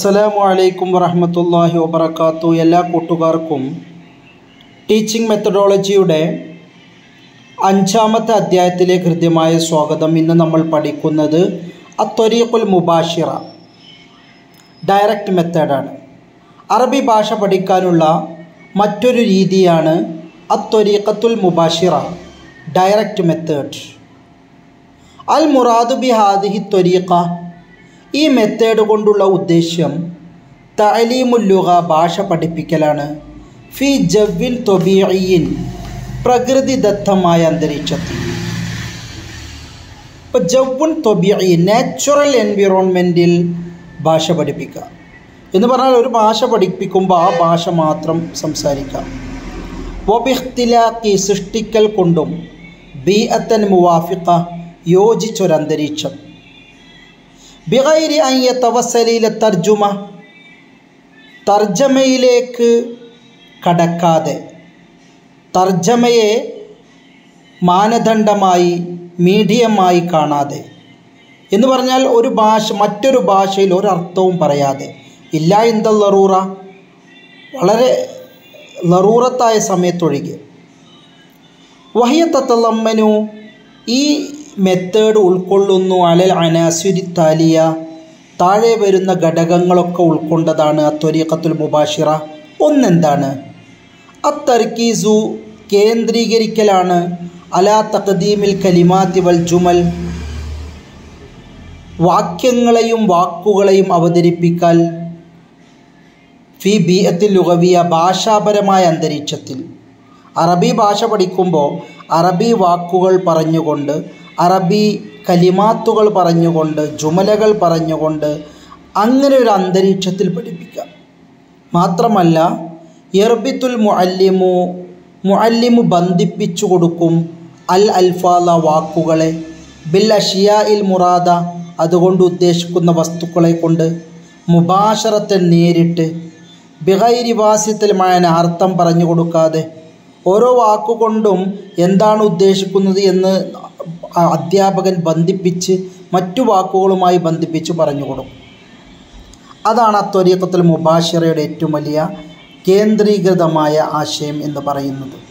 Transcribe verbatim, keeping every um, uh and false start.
അസ്സലാമു അലൈക്കും വറഹ്മത്തുള്ളാഹി വബറകാത്തു. എല്ലാ കൂട്ടുകാർക്കും ടീച്ചിങ് മെത്തഡോളജിയുടെ അഞ്ചാമത്തെ അധ്യായത്തിലേക്ക് ഹൃദ്യമായ സ്വാഗതം. ഇന്ന് നമ്മൾ പഠിക്കുന്നത് അത്വരീഖുൽ മുബാഷിറ, ഡയറക്റ്റ് മെത്തേഡാണ്. അറബി ഭാഷ പഠിക്കാനുള്ള മറ്റൊരു രീതിയാണ് അത്വരീഖത്തുൽ മുബാഷിറ, ഡയറക്റ്റ് മെത്തേഡ്. അൽ മുറാദു ബി ഹാദിഹി ത്വരീഖ, ഈ മെത്തേഡ് കൊണ്ടുള്ള ഉദ്ദേശ്യം തഅലീമുൽ ലുഗ, ഭാഷ പഠിപ്പിക്കലാണ്. ഫി ജവ്വിൻ ത്വബീഇയ്യിൻ, പ്രകൃതിദത്തമായ അന്തരീക്ഷത്തിൽ. ഇപ്പോൾ ജവ്വുൻ ത്വബീഇ, നാച്ചുറൽ എൻവിറോൺമെൻറ്റിൽ ഭാഷ പഠിപ്പിക്കുക എന്ന് പറഞ്ഞാൽ ഒരു ഭാഷ പഠിപ്പിക്കുമ്പോൾ ആ ഭാഷ മാത്രം സംസാരിക്കാം. വബിഖ്തിലാഖി, സൃഷ്ടിക്കൽ കൊണ്ടും, ബീഅത്തൻ മുവാഫിഖ, യോജിച്ചൊരന്തരീക്ഷം. ബിഗൈരി അൻ യതവസ്സല ഇല തർജുമ, തർജമയിലേക്ക് കടക്കാതെ, തർജമയെ മാനദണ്ഡമായി മീഡിയമായി കാണാതെ എന്ന് പറഞ്ഞാൽ ഒരു ഭാഷ മറ്റൊരു ഭാഷയിൽ ഒരർത്ഥവും പറയാതെ, ഇല്ല ഇന്ദ ലറൂറ, വളരെ ലറൂറത്തായ സമയത്തൊഴികെ. വഹിയ തതളമ്മനു, ഈ മെത്തേഡ് ഉൾക്കൊള്ളുന്നു അലൽ അനാസിരി താലിയ, താഴെ വരുന്ന ഘടകങ്ങളൊക്കെ ഉൾക്കൊണ്ടതാണ് അത്വരീഖത്തുൽ മുബാഷിറ. ഒന്നെന്താണ്? അത്തർക്കീസു, കേന്ദ്രീകരിക്കലാണ്, അലാ തഖദീമിൽ കലിമാത്തി വൽ ജുമൽ, വാക്യങ്ങളെയും വാക്കുകളെയും അവതരിപ്പിക്കൽ, ഫി ബീഅത്തിൽ ലുഗവിയ, ഭാഷാപരമായ അന്തരീക്ഷത്തിൽ. അറബി ഭാഷ പഠിക്കുമ്പോൾ അറബി വാക്കുകൾ പറഞ്ഞുകൊണ്ട്, അറബി കലിമാത്തുകൾ പറഞ്ഞുകൊണ്ട്, ജുമലകൾ പറഞ്ഞുകൊണ്ട്, അങ്ങനെ ഒരു അന്തരീക്ഷത്തിൽ പഠിപ്പിക്കുക. മാത്രമല്ല യർബിത്തുൽ മുഅല്ലിമു, മുഅല്ലിമു ബന്ധിപ്പിച്ചു കൊടുക്കും, അൽ അൽഫാല, വാക്കുകളെ, ബിൽ അഷിയാഇൽ മുറാദ, അതുകൊണ്ട് ഉദ്ദേശിക്കുന്ന വസ്തുക്കളെ കൊണ്ട്, മുബാശറത്തെ, നേരിട്ട്, ബിഗൈരി വാസിത്തിൽ മാന, അർത്ഥം പറഞ്ഞു കൊടുക്കാതെ, ഓരോ വാക്കുകൊണ്ടും എന്താണ് ഉദ്ദേശിക്കുന്നത് എന്ന് അധ്യാപകൻ ബന്ധിപ്പിച്ച് മറ്റു വാക്കുകളുമായി ബന്ധിപ്പിച്ച് പറഞ്ഞു കൊടുക്കും. അതാണ് അത്വരീഖത്തുൽ മുബാഷിറയുടെ ഏറ്റവും വലിയ കേന്ദ്രീകൃതമായ ആശയം എന്ന് പറയുന്നത്.